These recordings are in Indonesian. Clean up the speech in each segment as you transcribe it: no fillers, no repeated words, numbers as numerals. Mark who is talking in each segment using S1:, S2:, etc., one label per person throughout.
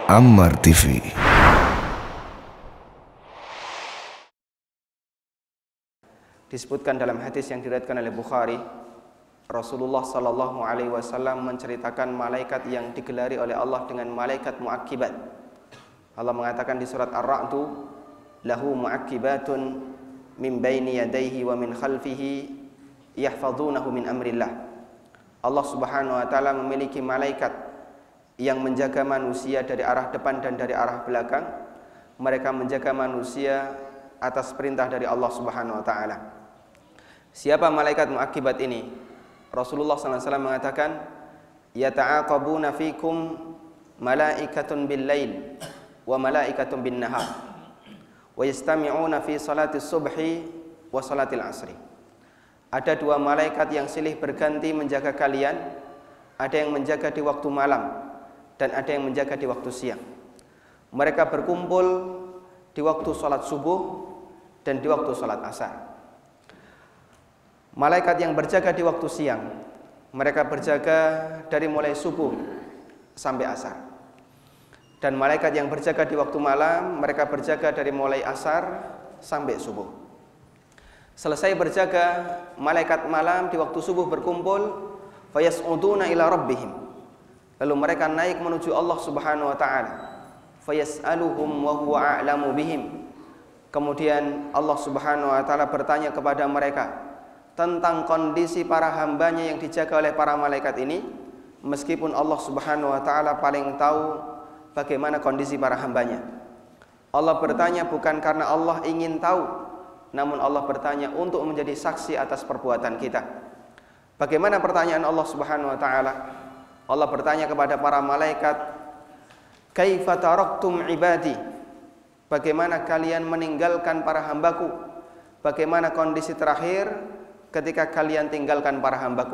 S1: Ammar TV.
S2: Disebutkan dalam hadis yang diriwayatkan oleh Bukhari, Rasulullah sallallahu alaihi wasallam menceritakan malaikat yang digelari oleh Allah dengan malaikat muakkibat. Allah mengatakan di surat Ar-Ra'd, lahu muakkibatun min baini yadayhi wa min khalfihi yahfazunahu min amrillah. Allah Subhanahu wa taala memiliki malaikat yang menjaga manusia dari arah depan dan dari arah belakang. Mereka menjaga manusia atas perintah dari Allah Subhanahu wa taala. Siapa malaikat muakkibat ini? Rasulullah sallallahu alaihi wasallam mengatakan, yata'aqabuna fikum malaikatun bil lail wa malaikatun bin nahar wa yastami'una fi salatis subhi wa salatil asri. Ada dua malaikat yang silih berganti menjaga kalian. Ada yang menjaga di waktu malam dan ada yang menjaga di waktu siang. Mereka berkumpul di waktu salat subuh dan di waktu salat asar. Malaikat yang berjaga di waktu siang, mereka berjaga dari mulai subuh sampai asar. Dan malaikat yang berjaga di waktu malam, mereka berjaga dari mulai asar sampai subuh. Selesai berjaga, malaikat malam di waktu subuh berkumpul, fayas'uduna ila rabbihim. Lalu mereka naik menuju Allah Subhanahu wa taala. Fayas'aluhum wa huwa a'lamu bihim. Kemudian Allah Subhanahu wa taala bertanya kepada mereka tentang kondisi para hambanya yang dijaga oleh para malaikat ini, meskipun Allah Subhanahu wa taala paling tahu bagaimana kondisi para hambanya. Allah bertanya bukan karena Allah ingin tahu, namun Allah bertanya untuk menjadi saksi atas perbuatan kita. Bagaimana pertanyaan Allah Subhanahu wa taala? Allah bertanya kepada para malaikat, kaifa taraktum ibadi? Bagaimana kalian meninggalkan para hambaku? Bagaimana kondisi terakhir ketika kalian tinggalkan para hambaku?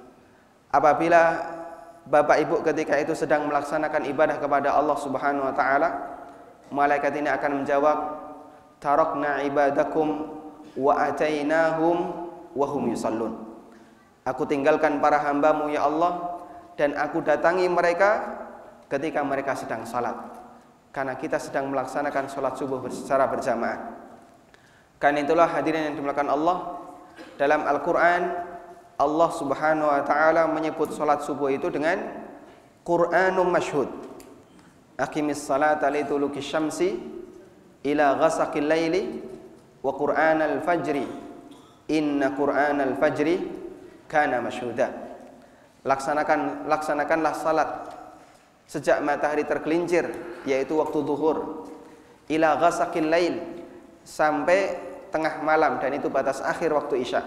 S2: Apabila bapak ibu ketika itu sedang melaksanakan ibadah kepada Allah Subhanahu wa taala, malaikat ini akan menjawab, tarakna ibadakum wa atainahum wa hum yusallun. Aku tinggalkan para hambamu ya Allah, dan aku datangi mereka ketika mereka sedang salat, karena kita sedang melaksanakan salat subuh secara berjamaah. Karena itulah hadirin yang dimuliakan Allah, dalam Al-Quran Allah Subhanahu wa ta'ala menyebut salat subuh itu dengan Qur'anum masyhud. Aqimis salata liduluki syamsi ila ghasaqil laili wa Qur'anal fajri inna Qur'anal fajri kana masyhuda. Laksanakanlah salat sejak matahari tergelincir, yaitu waktu zuhur, ila ghasaqil lail, sampai tengah malam, dan itu batas akhir waktu isya.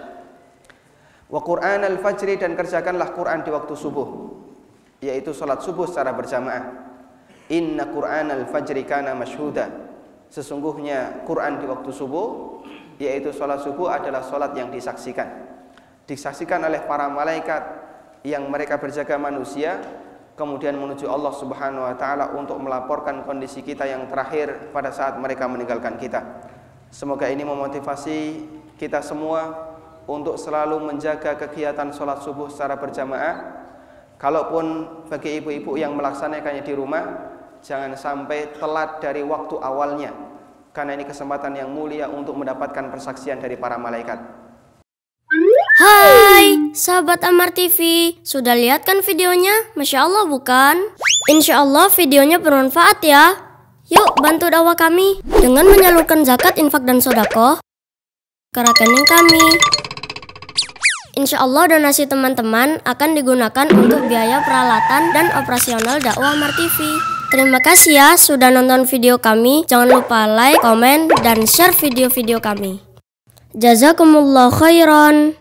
S2: Wa Qur'anal fajri, dan kerjakanlah Quran di waktu subuh, yaitu salat subuh secara berjamaah. Inna Qur'anal fajri kana masyhuda. Sesungguhnya Quran di waktu subuh, yaitu salat subuh, adalah salat yang disaksikan oleh para malaikat yang mereka berjaga manusia, kemudian menuju Allah Subhanahu wa taala untuk melaporkan kondisi kita yang terakhir pada saat mereka meninggalkan kita. Semoga ini memotivasi kita semua untuk selalu menjaga kegiatan sholat subuh secara berjamaah. Kalaupun bagi ibu-ibu yang melaksanakannya di rumah, jangan sampai telat dari waktu awalnya, karena ini kesempatan yang mulia untuk mendapatkan persaksian dari para malaikat.
S3: Hai, sahabat Ammar TV, sudah lihat kan videonya? Masya Allah bukan? Insya Allah videonya bermanfaat ya. Yuk bantu dakwah kami dengan menyalurkan zakat, infak, dan sodako ke rekening kami. Insya Allah donasi teman-teman akan digunakan untuk biaya peralatan dan operasional dakwah Ammar TV. Terima kasih ya sudah nonton video kami. Jangan lupa like, komen, dan share video-video kami. Jazakumullah khairan.